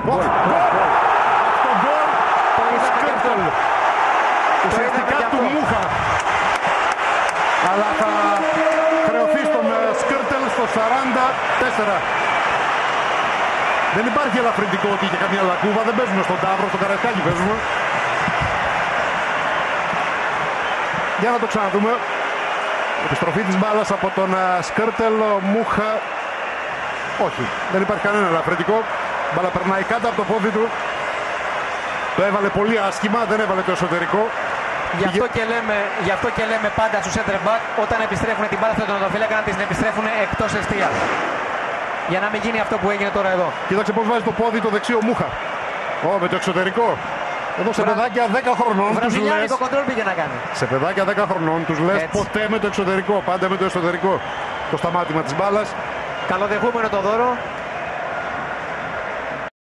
Το γκολ του Σκέρτελ. Ουσιαστικά του Μούχα. Αλλά θα χρεωθεί στον Σκέρτελ στο 44. Δεν υπάρχει ελαφρυντικό ότι είχε καμιά λακκούβα. Δεν παίζουμε στον Ταύρο, στο Καραϊσκάκι παίζουμε. Για να το ξαναδούμε. Επιστροφή της μπάλας από τον Σκέρτελ. Μούχα. Όχι, δεν υπάρχει κανένα ελαφρυντικό. Μπάλα περνάει κάτω από το πόδι του. Το έβαλε πολύ άσχημα, δεν έβαλε το εσωτερικό. Γι' αυτό και λέμε πάντα στους center back, όταν επιστρέφουν την μπάλα στον τερματοφύλακα να την επιστρέφουν εκτός εστίας. Για να μην γίνει αυτό που έγινε τώρα εδώ. Κοίταξε πώς βάζει το πόδι το δεξί ο Μούχα. Με το εξωτερικό. Εδώ σε παιδάκια 10 χρονών τους λες. Κοντρόλ πήγε να κάνει. Σε παιδάκια 10 χρονών τους λες ποτέ με το εξωτερικό, πάντα με το εσωτερικό. Το σταμάτημα της μπάλας. Καλοδεχούμενο το δώρο.